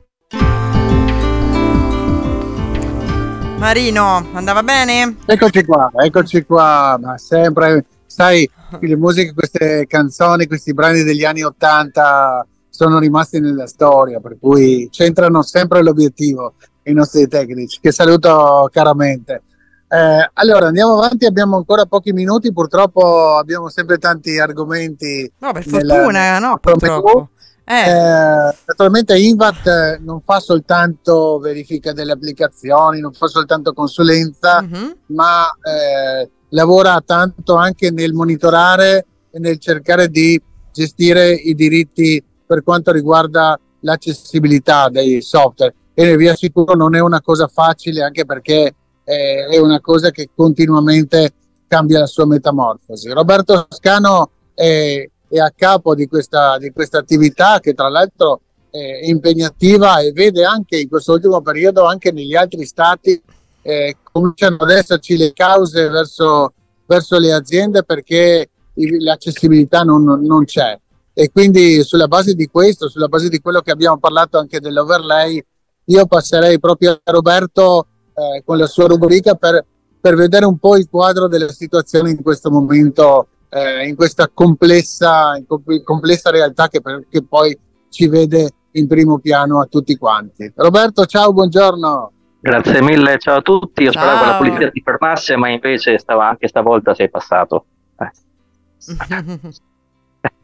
Marino, andava bene? Eccoci qua, eccoci qua, ma sempre, sai, le musiche, queste canzoni, questi brani degli anni Ottanta sono rimasti nella storia, per cui centrano sempre l'obiettivo i nostri tecnici, che saluto caramente. Eh, allora andiamo avanti, abbiamo ancora pochi minuti, purtroppo abbiamo sempre tanti argomenti. No, per nella- fortuna, no, nel- purtroppo. Eh, Eh, naturalmente Invat eh, non fa soltanto verifica delle applicazioni, non fa soltanto consulenza, mhm. ma eh, lavora tanto anche nel monitorare e nel cercare di gestire i diritti per quanto riguarda l'accessibilità dei software, e vi assicuro non è una cosa facile, anche perché eh, è una cosa che continuamente cambia la sua metamorfosi. Roberto Scano è, è a capo di questa, di questa attività, che tra l'altro è impegnativa, e vede anche in questo ultimo periodo, anche negli altri stati, eh, cominciano ad esserci le cause verso, verso le aziende, perché i- l'accessibilità non, non- non c'è. E quindi sulla base di questo, sulla base di quello che abbiamo parlato anche dell'overlay, io passerei proprio a Roberto eh, con la sua rubrica per, per vedere un po' il quadro della situazione in questo momento, eh, in questa complessa, in com- complessa realtà che, per- che poi ci vede in primo piano a tutti quanti. Roberto, ciao, buongiorno. Grazie mille, ciao a tutti. Io speravo che la Ciao. polizia ti fermasse, ma invece stava, anche stavolta sei passato. Eh.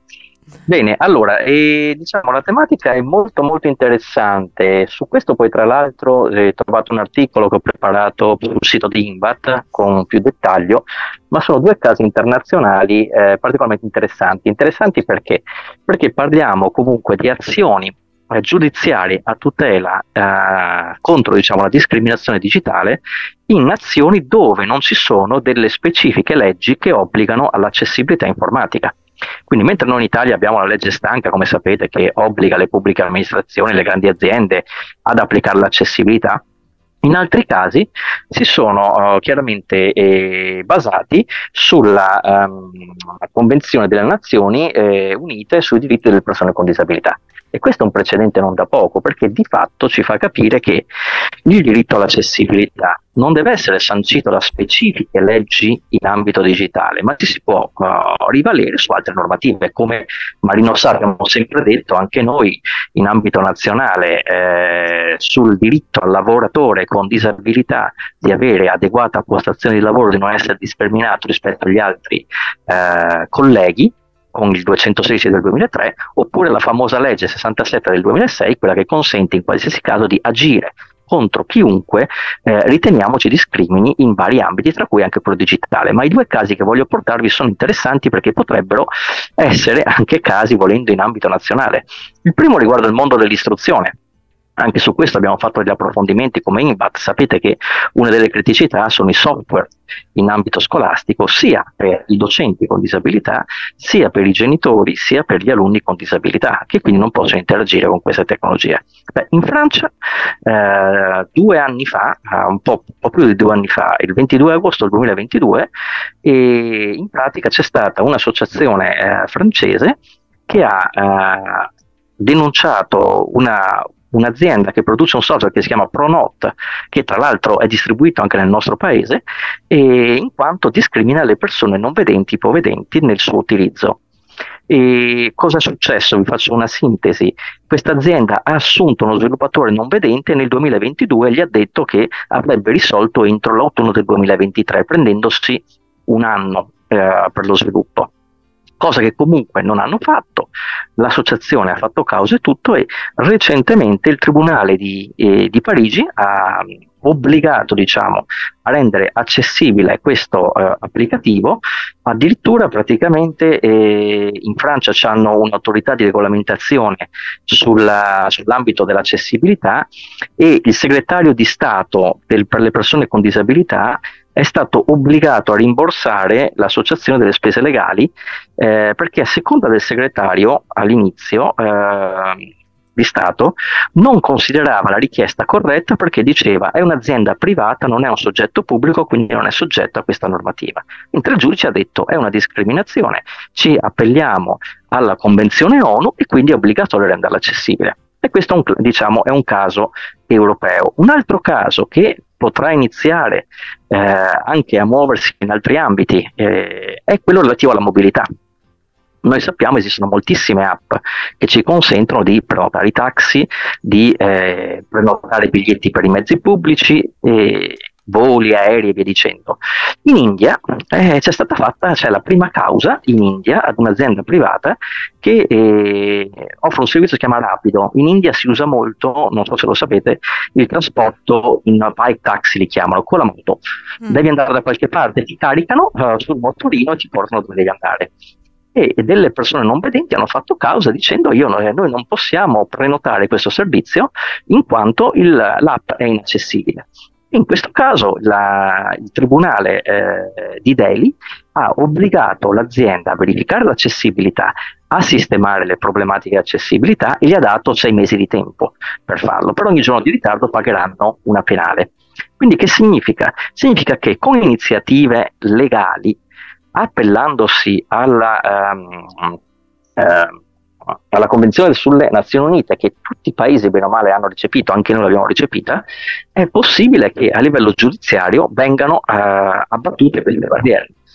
Bene, allora, eh, diciamo la tematica è molto molto interessante. Su questo poi tra l'altro eh, trovato un articolo che ho preparato sul sito di Invat con più dettaglio, ma sono due casi internazionali eh, particolarmente interessanti. Interessanti perché? Perché parliamo comunque di azioni eh, giudiziarie a tutela eh, contro, diciamo, la discriminazione digitale in nazioni dove non ci sono delle specifiche leggi che obbligano all'accessibilità informatica. Quindi mentre noi in Italia abbiamo la legge stanca, come sapete, che obbliga le pubbliche amministrazioni, le grandi aziende ad applicare l'accessibilità, in altri casi si sono uh, chiaramente eh, basati sulla um, Convenzione delle Nazioni eh, Unite sui diritti delle persone con disabilità. E questo è un precedente non da poco, perché di fatto ci fa capire che il diritto all'accessibilità non deve essere sancito da specifiche leggi in ambito digitale, ma ci si può uh, rivalere su altre normative. Come Marino Sarri abbiamo sempre detto, anche noi in ambito nazionale eh, sul diritto al lavoratore con disabilità di avere adeguata postazione di lavoro, di non essere discriminato rispetto agli altri eh, colleghi, con il duecentosedici del duemilatré, oppure la famosa legge sessantasette del duemilasei, quella che consente in qualsiasi caso di agire contro chiunque eh, riteniamo ci discrimini in vari ambiti, tra cui anche quello digitale. Ma i due casi che voglio portarvi sono interessanti perché potrebbero essere anche casi, volendo, in ambito nazionale. Il primo riguarda il mondo dell'istruzione. Anche su questo abbiamo fatto degli approfondimenti come Invat. Sapete che una delle criticità sono i software in ambito scolastico, sia per i docenti con disabilità, sia per i genitori, sia per gli alunni con disabilità, che quindi non possono interagire con queste tecnologie. Beh, in Francia, eh, due anni fa, un po', un po' più di due anni fa, il ventidue agosto del duemilaventidue, e in pratica c'è stata un'associazione eh, francese che ha eh, denunciato una un'azienda che produce un software che si chiama Pronote, che tra l'altro è distribuito anche nel nostro paese, e in quanto discrimina le persone non vedenti, ipovedenti nel suo utilizzo. E cosa è successo? Vi faccio una sintesi. Questa azienda ha assunto uno sviluppatore non vedente e nel duemilaventidue gli ha detto che avrebbe risolto entro l'autunno del duemilaventitré, prendendosi un anno eh, per lo sviluppo. Cosa che comunque non hanno fatto. L'associazione ha fatto causa e tutto, e recentemente il Tribunale di, eh, di Parigi ha obbligato, diciamo, a rendere accessibile questo eh, applicativo. Addirittura praticamente eh, in Francia hanno un'autorità di regolamentazione sulla, sull'ambito dell'accessibilità, e il segretario di Stato del, per le persone con disabilità è stato obbligato a rimborsare l'associazione delle spese legali, eh, perché a seconda del segretario all'inizio eh, di Stato non considerava la richiesta corretta, perché diceva è un'azienda privata, non è un soggetto pubblico, quindi non è soggetto a questa normativa. Mentre il giudice ha detto è una discriminazione, ci appelliamo alla Convenzione ONU e quindi è obbligatorio renderla accessibile. E questo è un, diciamo, è un caso europeo. Un altro caso che potrà iniziare eh, anche a muoversi in altri ambiti eh, è quello relativo alla mobilità. Noi sappiamo esistono moltissime app che ci consentono di prenotare i taxi, di eh, prenotare biglietti per i mezzi pubblici, eh, voli, aerei e via dicendo. In India eh, c'è stata fatta, c'è la prima causa in India ad un'azienda privata che eh, offre un servizio che si chiama Rapido. In India si usa molto, non so se lo sapete, il trasporto in bike taxi, li chiamano, con la moto. Mm. Devi andare da qualche parte, ti caricano uh, sul motorino e ti portano dove devi andare. E delle persone non vedenti hanno fatto causa dicendo io, noi, noi non possiamo prenotare questo servizio in quanto il, l'app è inaccessibile. In questo caso la, il Tribunale eh, di Delhi ha obbligato l'azienda a verificare l'accessibilità, a sistemare le problematiche di accessibilità, e gli ha dato sei mesi di tempo per farlo. Per ogni giorno di ritardo pagheranno una penale. Quindi che significa? Significa che con iniziative legali, appellandosi alla, um, uh, alla Convenzione sulle Nazioni Unite, che tutti i paesi bene o male hanno recepito, anche noi l'abbiamo recepita, è possibile che a livello giudiziario vengano uh, abbattute queste barriere.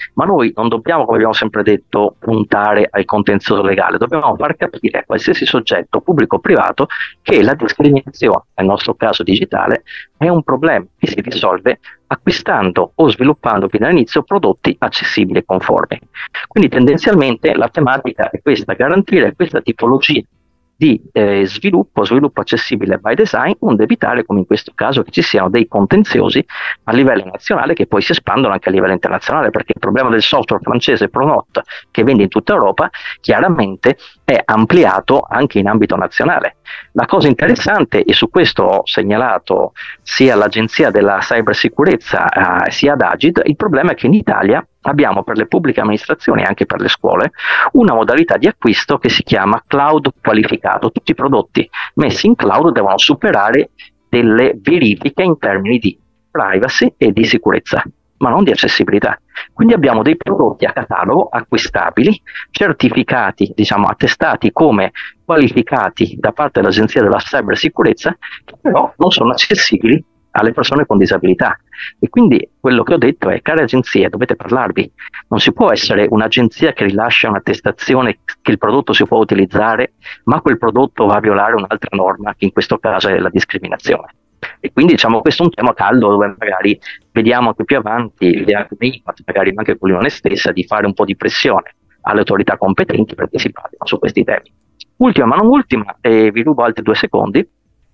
Ma noi non dobbiamo, come abbiamo sempre detto, puntare al contenzioso legale, dobbiamo far capire a qualsiasi soggetto, pubblico o privato, che la discriminazione, nel nostro caso digitale, è un problema che si risolve acquistando o sviluppando fin dall'inizio prodotti accessibili e conformi. Quindi tendenzialmente la tematica è questa: garantire questa tipologia di eh, sviluppo, sviluppo accessibile by design, onde evitare, come in questo caso, che ci siano dei contenziosi a livello nazionale che poi si espandono anche a livello internazionale, perché il problema del software francese Pronote, che vende in tutta Europa, chiaramente è ampliato anche in ambito nazionale. La cosa interessante, e su questo ho segnalato sia all'Agenzia della Cybersicurezza eh, sia ad Agid, il problema è che in Italia abbiamo per le pubbliche amministrazioni e anche per le scuole una modalità di acquisto che si chiama cloud qualificato. Tutti i prodotti messi in cloud devono superare delle verifiche in termini di privacy e di sicurezza, ma non di accessibilità. Quindi abbiamo dei prodotti a catalogo acquistabili, certificati, diciamo attestati come qualificati da parte dell'Agenzia della Cybersicurezza, che però non sono accessibili alle persone con disabilità. E quindi quello che ho detto è: care agenzie, dovete parlarvi. Non si può essere un'agenzia che rilascia un'attestazione che il prodotto si può utilizzare, ma quel prodotto va a violare un'altra norma, che in questo caso è la discriminazione. E quindi diciamo questo è un tema caldo, dove magari vediamo anche più avanti l'idea come Impact, magari anche con l'Unione stessa, di fare un po' di pressione alle autorità competenti perché si parlino su questi temi. Ultima ma non ultima, e vi rubo altri due secondi.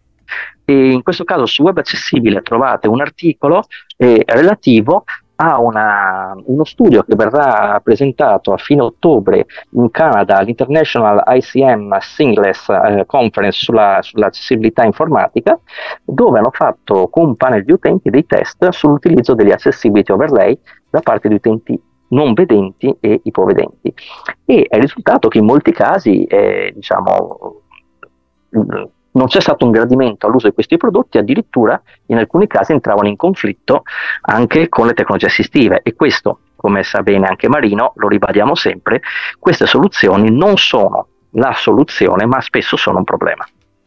E in questo caso su Web Accessibile trovate un articolo eh, relativo a una, uno studio che verrà presentato a fine ottobre in Canada all'International I C M Seamless eh, Conference sulla, sull'accessibilità informatica, dove hanno fatto con un panel di utenti dei test sull'utilizzo degli accessibility overlay da parte di utenti non vedenti e ipovedenti, e è risultato che in molti casi eh, diciamo non c'è stato un gradimento all'uso di questi prodotti, addirittura in alcuni casi entravano in conflitto anche con le tecnologie assistive. E questo, come sa bene anche Marino, lo ribadiamo sempre, queste soluzioni non sono la soluzione, ma spesso sono un problema.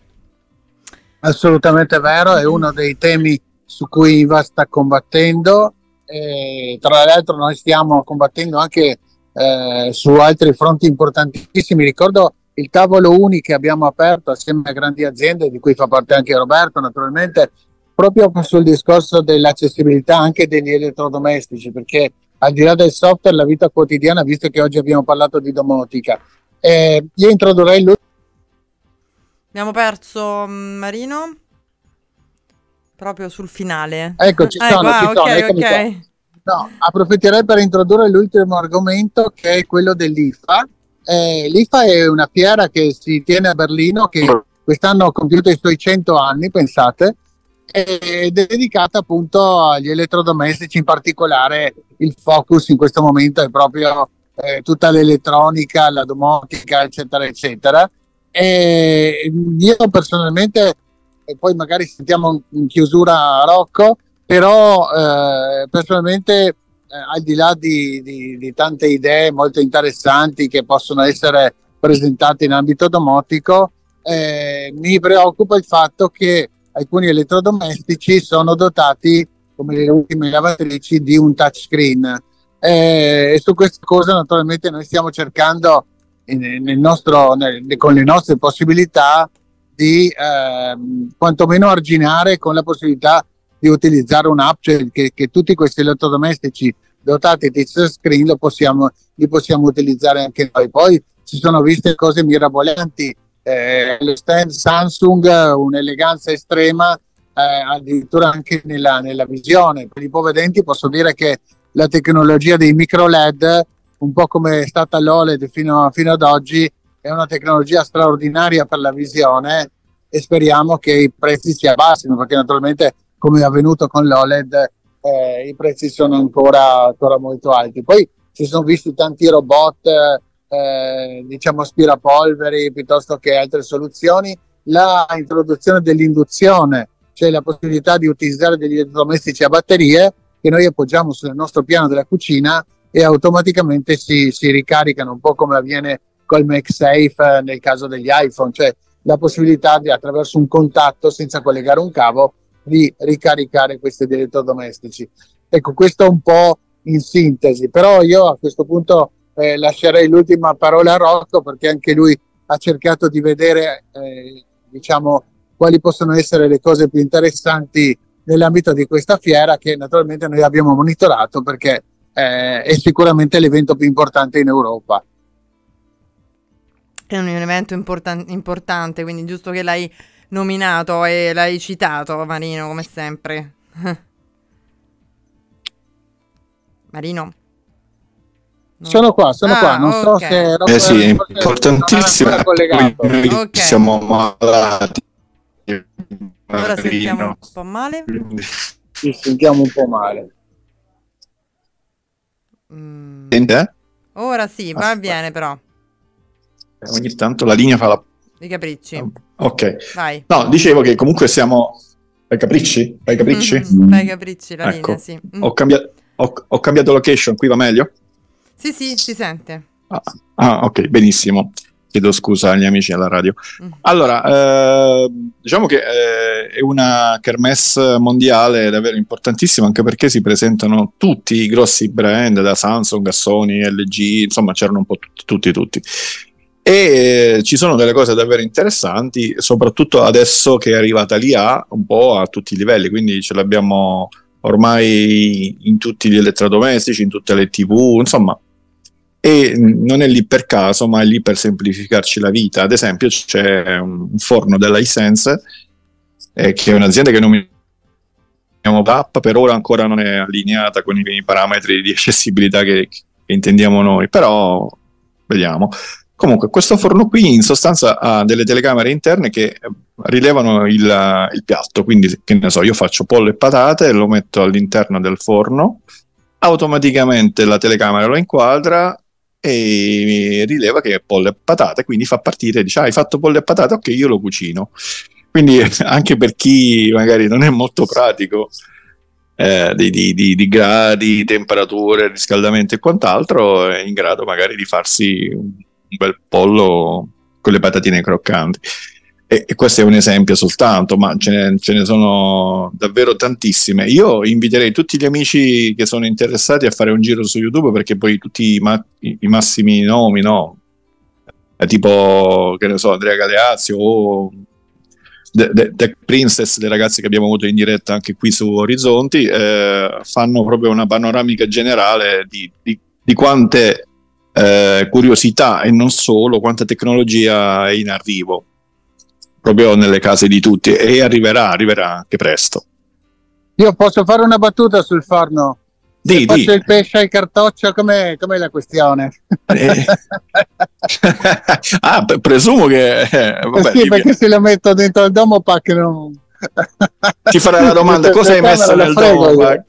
Assolutamente vero, è uno dei temi su cui I V A sta combattendo, e tra l'altro noi stiamo combattendo anche eh, su altri fronti importantissimi. Ricordo il tavolo Uni che abbiamo aperto assieme a grandi aziende, di cui fa parte anche Roberto naturalmente, proprio sul discorso dell'accessibilità anche degli elettrodomestici, perché al di là del software, la vita quotidiana, visto che oggi abbiamo parlato di domotica, eh, io introdurrei lui. Abbiamo perso Marino proprio sul finale. Ecco, ci sono, ah, ci wow, sono, okay, eccomi okay. qua. No, approfitterei per introdurre l'ultimo argomento, che è quello dell'I F A. Eh, L'I F A è una fiera che si tiene a Berlino, che quest'anno ha compiuto i suoi cento anni, pensate, ed è dedicata appunto agli elettrodomestici. In particolare il focus in questo momento è proprio eh, tutta l'elettronica, la domotica, eccetera eccetera. E io personalmente, e poi magari sentiamo in chiusura Rocco, però eh, personalmente Eh, al di là di, di, di tante idee molto interessanti che possono essere presentate in ambito domotico, eh, mi preoccupa il fatto che alcuni elettrodomestici sono dotati, come le ultime lavatrici, di un touchscreen, eh, e su questa cosa naturalmente noi stiamo cercando in, nel nostro, nel, con le nostre possibilità di eh, quantomeno arginare con la possibilità di utilizzare un'app, cioè che, che tutti questi elettrodomestici dotati di touchscreen lo possiamo, li possiamo utilizzare anche noi. Poi si sono viste cose mirabolanti, eh, lo stand Samsung, un'eleganza estrema, eh, addirittura anche nella, nella visione. Per i ipovedenti posso dire che la tecnologia dei micro L E D, un po' come è stata l'O L E D fino, fino ad oggi, è una tecnologia straordinaria per la visione, e speriamo che i prezzi si abbassino, perché naturalmente, come è avvenuto con l'O L E D, eh, i prezzi sono ancora, ancora molto alti. Poi si sono visti tanti robot, eh, diciamo aspirapolveri, piuttosto che altre soluzioni. La introduzione dell'induzione, cioè la possibilità di utilizzare degli elettrodomestici a batterie, che noi appoggiamo sul nostro piano della cucina e automaticamente si, si ricaricano, un po' come avviene col MagSafe nel caso degli iPhone, cioè la possibilità di, attraverso un contatto, senza collegare un cavo, di ricaricare questi elettrodomestici. Ecco, questo è un po' in sintesi. Però io a questo punto eh, lascerei l'ultima parola a Rocco, perché anche lui ha cercato di vedere eh, diciamo quali possono essere le cose più interessanti nell'ambito di questa fiera, che naturalmente noi abbiamo monitorato perché eh, è sicuramente l'evento più importante in Europa. È un evento importan- importante, quindi giusto che l'hai nominato e l'hai citato, Marino, come sempre. Marino? No. Sono qua, sono Ah, qua, non so ok. se... Eh sì, è Rocco importantissimo. non era collegato. Noi Ok. siamo malati. Ora sentiamo un Marino. po' male. Quindi- Ci sentiamo un po' male. Mm, Sente, eh? Ora sì, va Aspetta. bene però. Ogni tanto la linea fa la... I capricci. Ok. Vai. No, dicevo che comunque siamo... Fai capricci? Fai capricci? Mhm, fai capricci la Ecco. linea, sì. Mm. Ho, cambiato, ho, ho cambiato location, qui va meglio? Sì, sì, si sente. Ah, ah, ok, benissimo. Chiedo scusa agli amici alla radio. Mm. Allora, eh, diciamo che eh, è una kermesse mondiale davvero importantissima, anche perché si presentano tutti i grossi brand, da Samsung a Sony, L G, insomma c'erano un po' tutti, tutti, tutti. E eh, ci sono delle cose davvero interessanti, soprattutto adesso che è arrivata l'I A un po' a tutti i livelli, quindi ce l'abbiamo ormai in tutti gli elettrodomestici, in tutte le tivù, insomma. E non è lì per caso, ma è lì per semplificarci la vita. Ad esempio c'è un forno della iSense, eh, che è un'azienda che nominiamo app, per ora ancora non è allineata con i, i parametri di accessibilità che, che intendiamo noi, però vediamo. Comunque questo forno qui in sostanza ha delle telecamere interne che rilevano il, il piatto, quindi che ne so, io faccio pollo e patate, lo metto all'interno del forno, automaticamente la telecamera lo inquadra e rileva che è pollo e patate, quindi fa partire, dice: ah, hai fatto pollo e patate, ok, io lo cucino. Quindi anche per chi magari non è molto pratico eh, di, di, di, di gradi, temperature, riscaldamento e quant'altro, è in grado magari di farsi un bel pollo con le patatine croccanti. E, e questo è un esempio soltanto, ma ce ne, ce ne sono davvero tantissime. Io inviterei tutti gli amici che sono interessati a fare un giro su YouTube, perché poi tutti i, ma- i, i massimi nomi, no? Eh, tipo, che ne so, Andrea Galeazzi o The, The, The Princess, le ragazze che abbiamo avuto in diretta anche qui su Orizzonti, eh, fanno proprio una panoramica generale di, di, di quante eh, curiosità e non solo, quanta tecnologia è in arrivo proprio nelle case di tutti, e arriverà, arriverà anche presto. Io posso fare una battuta sul forno? Se Di, faccio di. il pesce al cartoccio, com'è, com'è la questione? Eh. ah, p- presumo che eh, vabbè, Sì, gli- perché se lo metto dentro il Domopac non... ti farà la domanda: cosa hai messo nel Domopac?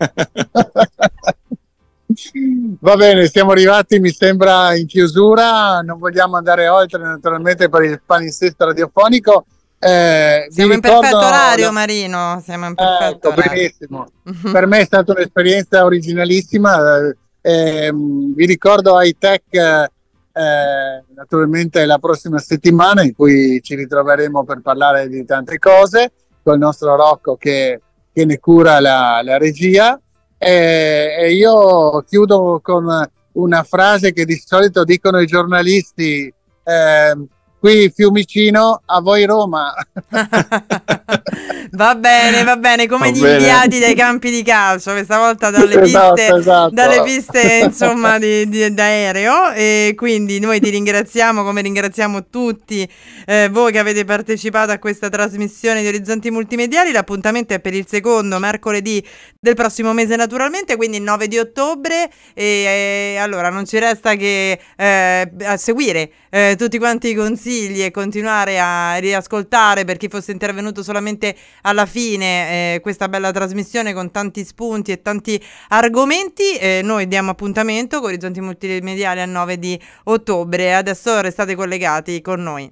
Va bene, siamo arrivati, mi sembra, in chiusura. Non vogliamo andare oltre, naturalmente, per il palinsesto radiofonico. Eh, Siamo vi in perfetto ricordo- orario, Marino. Siamo in perfetto Ecco, orario. benissimo. Per me è stata un'esperienza originalissima. Eh, ehm, vi ricordo iTech, eh, eh, naturalmente la prossima settimana, in cui ci ritroveremo per parlare di tante cose, con il nostro Rocco che, che ne cura la, la regia. E, e io chiudo con una frase che di solito dicono i giornalisti: ehm, qui Fiumicino, a voi Roma. Va bene, va bene, come Va gli bene. inviati dai campi di calcio, questa volta dalle Esatto, piste, esatto. dalle piste insomma di, di- d'aereo. E quindi noi ti ringraziamo, come ringraziamo tutti eh, voi che avete partecipato a questa trasmissione di Orizzonti Multimediali. L'appuntamento è per il secondo mercoledì del prossimo mese, naturalmente, quindi il nove di ottobre. E eh, allora non ci resta che eh, a seguire eh, tutti quanti i consigli e continuare a riascoltare, per chi fosse intervenuto solamente alla fine, eh, questa bella trasmissione con tanti spunti e tanti argomenti. Eh, noi diamo appuntamento con Orizzonti Multimediali al nove di ottobre. Adesso restate collegati con noi.